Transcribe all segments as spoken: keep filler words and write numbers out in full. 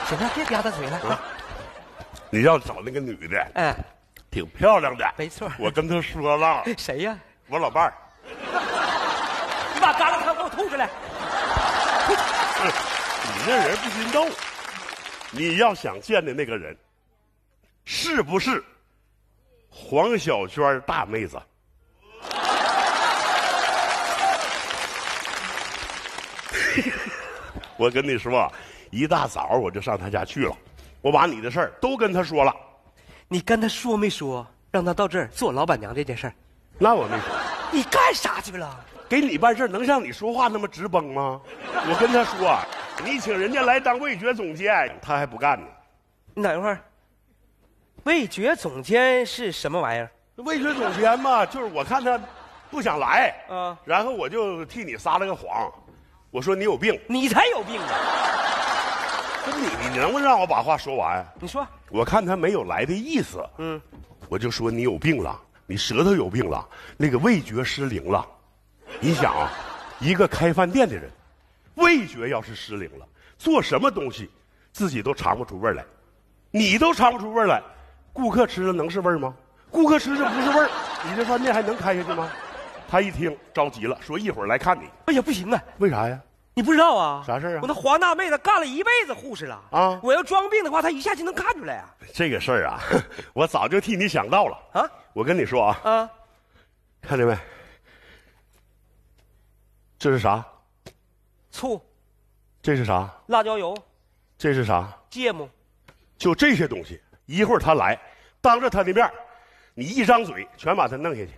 行了，别吧嗒嘴了。啊、 你要找那个女的， 嗯， 挺漂亮的， 没错。 我跟她说了。 谁呀？ 我老伴儿。 你把疙瘩汤给我吐出来。 你这人不心动，你要想见的那个人，是不是黄小娟大妹子？我跟你说，一大早我就上他家去了，我把你的事儿都跟他说了。 你跟他说没说让他到这儿做老板娘这件事儿？ 那我没说。 你干啥去了？ 给你办事能像你说话那么直崩吗？我跟他说，你请人家来当味觉总监，他还不干呢。 你等一会儿，味觉总监是什么玩意儿？ 味觉总监嘛，就是我看他不想来， 啊， 然后我就替你撒了个谎，我说你有病。 你才有病呢！ 不是你，你能不能让我把话说完？ 你说， 我看他没有来的意思， 嗯， 我就说你有病了，你舌头有病了，那个味觉失灵了。你想啊，一个开饭店的人，味觉要是失灵了，做什么东西自己都尝不出味儿来，你都尝不出味儿来，顾客吃了能是味儿吗？顾客吃着不是味儿，你这饭店还能开下去吗？他一听着急了，说一会儿来看你。 哎呀，不行啊！ 为啥呀？ 你不知道啊？ 啥事啊？ 我那黄大妹子干了一辈子护士了啊！我要装病的话，她一下就能看出来啊。 这个事儿啊，我早就替你想到了啊！我跟你说啊， 啊， 看见没？这是啥？ 醋。 这是啥？ 辣椒油。 这是啥？ 芥末。 就这些东西，一会儿他来，当着他的面，你一张嘴全把他弄下去。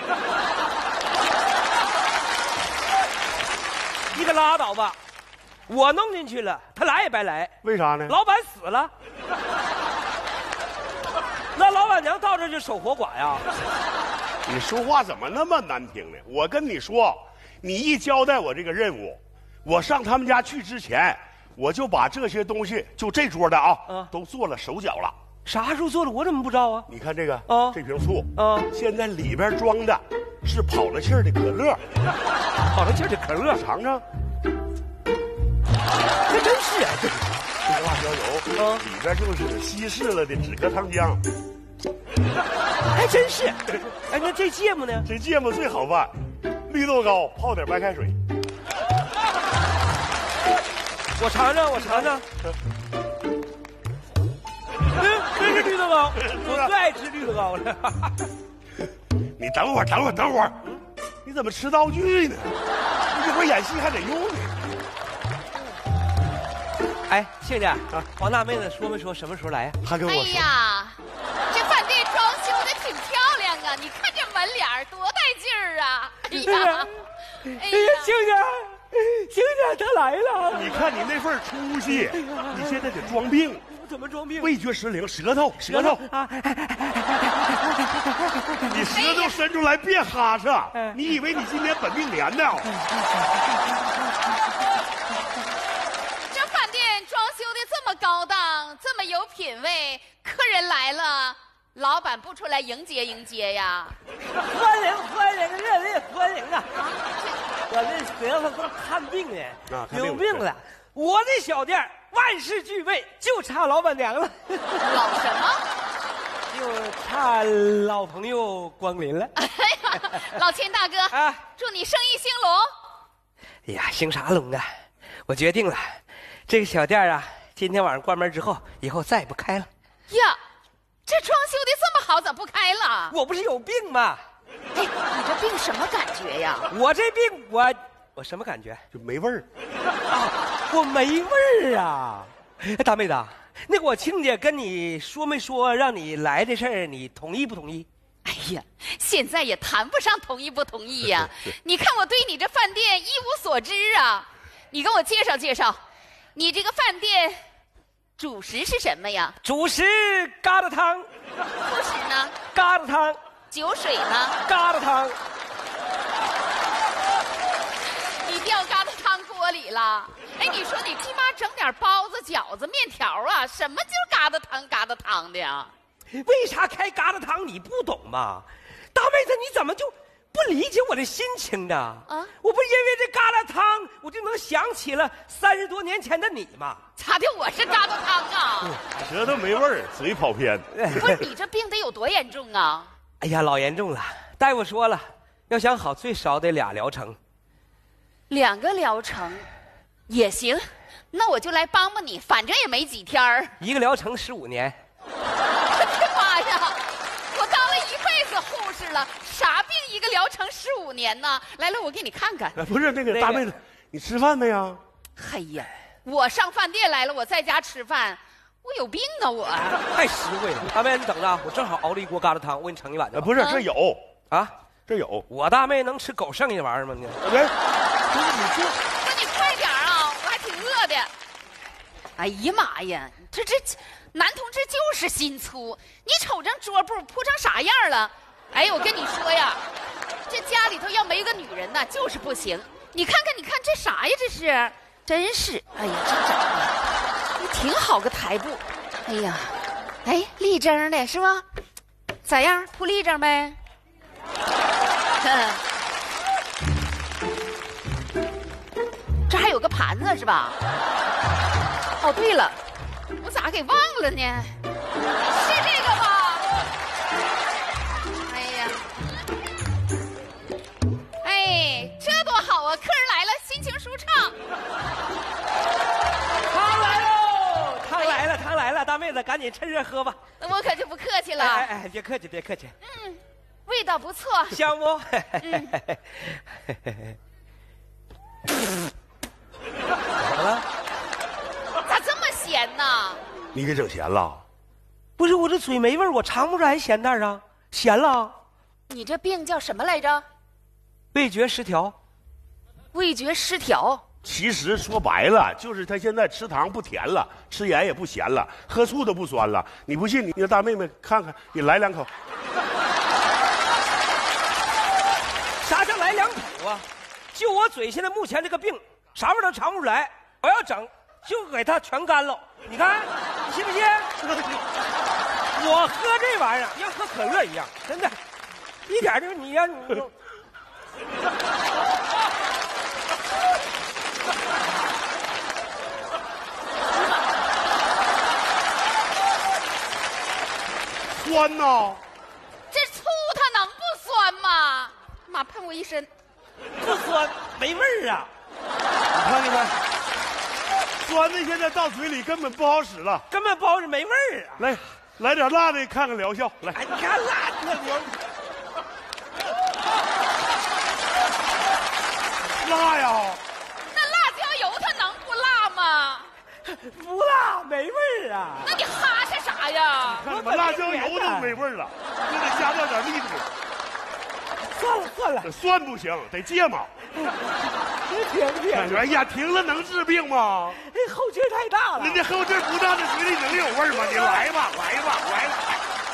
你可拉倒吧！我弄进去了，他来也白来。 为啥呢？ 老板死了，那老板娘到这就守活寡呀。 你说话怎么那么难听呢？我跟你说，你一交代我这个任务，我上他们家去之前，我就把这些东西，就这桌的啊，啊都做了手脚了。 啥时候做的？我怎么不知道啊？ 你看这个啊， 这瓶醋啊， 现在里边装的是跑了气儿的可乐， 跑了气儿的可乐， 尝尝。 这真是啊，这这个辣椒油，啊，里边就是稀释了的止咳糖浆。 还真是。哎，那这芥末呢？ 这芥末最好办，绿豆糕泡点白开水。 我尝尝，我尝尝。嗯，真是绿豆糕，我最爱吃绿豆糕了。 你等会儿，等会儿，等会儿，你怎么吃道具呢？你这会儿演戏还得用呢。 哎，亲家，啊，黄大妹子说没说什么时候来呀？ 她跟我说。 哎呀，这饭店装修的挺漂亮啊！你看这门脸儿多带劲儿啊！哎呀， 哎呀，亲家，亲家他来了！ 你看你那份出息，你现在得装病。 怎么装病？ 味觉失灵，舌头，舌头啊！你舌头伸出来别哈嚓！你以为你今年本命年呢？ 这饭店装修的这么高档，这么有品位，客人来了，老板不出来迎接迎接呀？ 欢迎欢迎，热烈欢迎啊！我这舌头都看病呢，有病了。我这小店万事俱备，就差老板娘了。 老什么？ 就差老朋友光临了。 哎呀，老钱大哥啊，祝你生意兴隆。 哎呀，兴啥隆啊！我决定了，这个小店啊，今天晚上关门之后，以后再也不开了。 呀，这装修的这么好，咋不开了？ 我不是有病吗？ 哎，你这病什么感觉呀？ 我这病，我我什么感觉？ 就没味儿。 啊，我没味儿啊！大妹子，那个我亲家跟你说没说让你来这事儿，你同意不同意？ 哎呀，现在也谈不上同意不同意呀。你看我对你这饭店一无所知啊，你给我介绍介绍，你这个饭店主食是什么呀？ 主食疙瘩汤。 副食呢？ 疙瘩汤。 酒水呢？ 疙瘩汤。 你掉疙瘩汤锅里了？哎，你说你起码整点包子、饺子、面条啊，什么就疙瘩汤疙瘩汤的呀？ 为啥开疙瘩汤你不懂吗？大妹子，你怎么就不理解我的心情呢？啊，我不是因为这疙瘩汤，我就能想起了三十多年前的你吗？ 咋的？我是疙瘩汤舌头没味儿，嘴跑偏。 不是你这病得有多严重啊？ 哎呀，老严重了！大夫说了，要想好最少得俩疗程。 两个疗程也行，那我就来帮帮你，反正也没几天儿。 一个疗程十五年。 我的妈呀！我当了一辈子护士了，啥病一个疗程十五年呢？来来，我给你看看。 不是那个大妹子，你吃饭没呀？ 嘿呀，我上饭店来了，我在家吃饭，我有病啊我！ 太实惠了，大妹你等着，我正好熬了一锅疙瘩汤，我给你盛一碗去。 不是，这有啊， 这有。 我大妹能吃狗剩下的玩意儿吗？你， 来，不是你这， 那你快点啊，我还挺饿的。哎呀妈呀，这这男同志就是心粗，你瞅这桌布铺成啥样了？哎呀，我跟你说呀，这家里头要没个女人呐，就是不行。你看看，你看这啥呀？这是，真是，哎呀，真整的，挺好个台布。哎呀，哎，立正的是吧？咋样？铺立正没？这还有个盘子是吧？哦，对了，我咋给忘了呢？是这个吧？哎呀，哎，这多好啊！客人来了，心情舒畅。 汤来喽！汤来了，汤来了！大妹子，赶紧趁热喝吧。 我可就不客气了。 哎哎，别客气，别客气。 嗯，味道不错。 香不？ 嗯。 怎么了？ 咋这么咸呢？ 你给整咸了？ 不是我这嘴没味儿，我尝不出来咸淡啊，咸了。 你这病叫什么来着？ 味觉失调。 味觉失调。 其实说白了，就是他现在吃糖不甜了，吃盐也不咸了，喝醋都不酸了。你不信，你让大妹妹看看，你来两口。 啥叫来两口啊？就我嘴现在目前这个病，啥味儿都尝不出来。我要整，就给它全干了。你看，你信不信？我喝这玩意儿要喝可乐一样，真的，一点就你呀、啊、你。 酸呐！ 这醋它能不酸吗？妈喷我一身。 不酸，没味儿啊！ 你看，你看，酸的现在到嘴里根本不好使了， 根本不好使，没味儿啊！ 来，来点辣的，看看疗效。来， 哎，你看辣的流。 辣呀！ 那辣椒油它能不辣吗？ 不辣，没味儿啊！ 那你哈是啥呀？ 看你们辣椒油都没味儿了，就得加点点力度。 算了算了， 酸不行，得芥末。 别停停！ 哎呀，停了能治病吗？ 哎，后劲太大了。 那这后劲不大，这嘴里能有味儿吗？你来吧，来吧，来吧。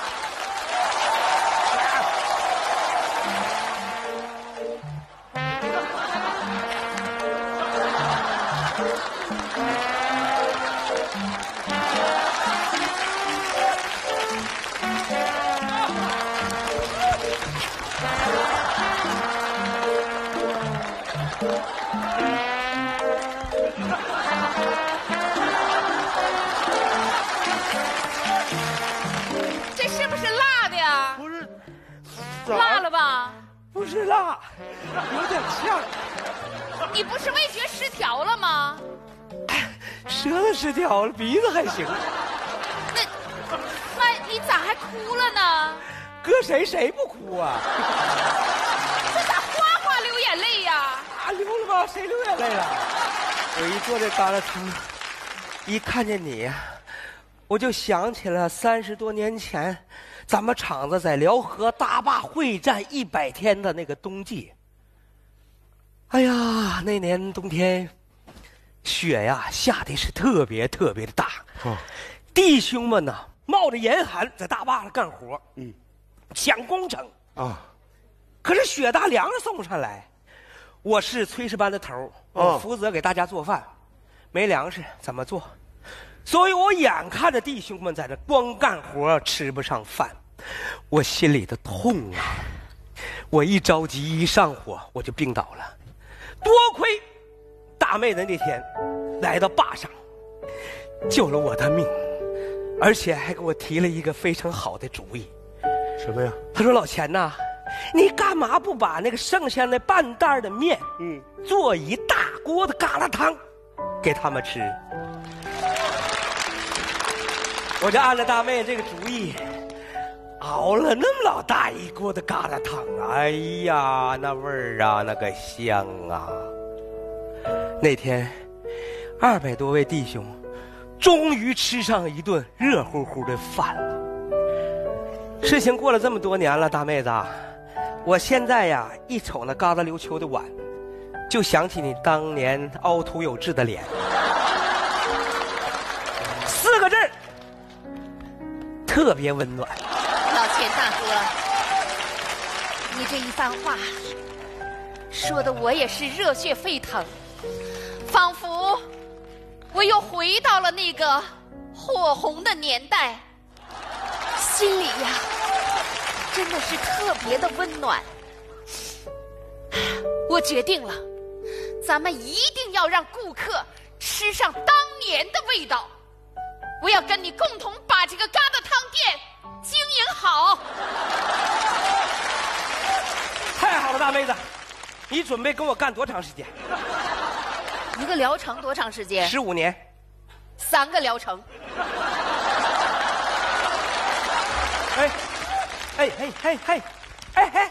这是不是辣的呀？ 不是， 辣了吧？ 不是辣，有点呛。 你不是味觉失调了吗？ 舌头失调了，鼻子还行。 那那你咋还哭了呢？ 搁谁谁不哭啊？ 这咋哗哗流眼泪呀？ 啊，流了吧？谁流眼泪了？我一做这疙瘩汤，一看见你呀，我就想起了三十多年前，咱们厂子在辽河大坝会战一百天的那个冬季。哎呀，那年冬天，雪呀下的是特别特别的大， 哦、 弟兄们呐冒着严寒在大坝上干活，嗯，抢工程啊。可是雪大，粮食送不上来。我是炊事班的头，我负责给大家做饭，没粮食怎么做？所以我眼看着弟兄们在这光干活吃不上饭，我心里的痛啊！我一着急一上火，我就病倒了。多亏大妹子那天来到坝上，救了我的命。 而且还给我提了一个非常好的主意。 什么呀？ 他说：“老钱呐，你干嘛不把那个剩下那半袋的面，嗯，做一大锅的疙瘩汤，给他们吃？”我就按了大妹这个主意，熬了那么老大一锅的疙瘩汤，哎呀，那味儿啊，那个香啊！那天，二百多位弟兄，终于吃上一顿热乎乎的饭了。事情过了这么多年了，大妹子，我现在呀，一瞅那疙瘩溜秋的碗，就想起你当年凹凸有致的脸。四个字儿，特别温暖。 老钱大哥，你这一番话说的我也是热血沸腾，仿佛我又回到了那个火红的年代，心里呀真的是特别的温暖。我决定了，咱们一定要让顾客吃上当年的味道。我要跟你共同把这个疙瘩汤店经营好。 太好了，大妹子，你准备跟我干多长时间？ 一个疗程多长时间？ 十五年。 三个疗程。 哎，哎哎哎哎，哎哎，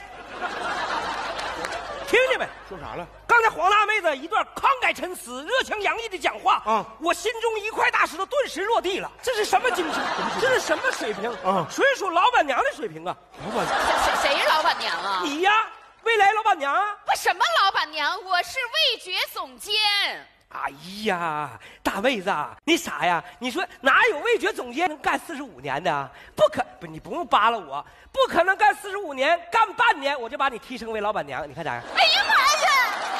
听见没？ 说啥了？ 刚才黄大妹子一段慷慨陈词、热情洋溢的讲话啊，我心中一块大石头顿时落地了。这是什么精神？这是什么水平啊？纯属老板娘的水平啊！ 老板谁谁是老板娘啊？ 你呀，未来老板娘啊！ 我什么老板娘？我是味觉总监。 哎呀，大妹子，你傻呀？你说哪有味觉总监能干四十五年的？不可不，你不用扒拉我，不可能干四十五年，干半年我就把你提升为老板娘，你看咋样？ 哎呀妈呀！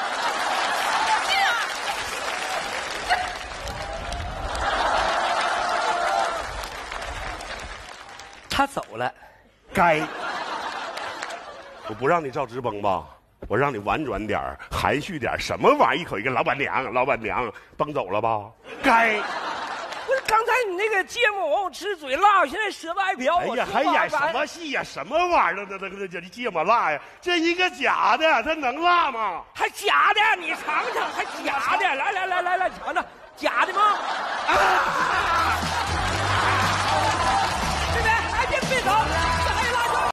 他走了， 该。我不让你照直崩吧？我让你婉转点儿，含蓄点儿，什么玩意儿？一口一个老板娘，老板娘，崩走了吧？该。 不是刚才你那个芥末往我吃嘴辣，我现在舌头爱瓢。 哎呀，还演什么戏呀？什么玩意儿？那那那这芥末辣呀？这一个假的，它能辣吗？ 还假的？你尝尝，还假的？来来来来来，尝尝，假的吗？啊！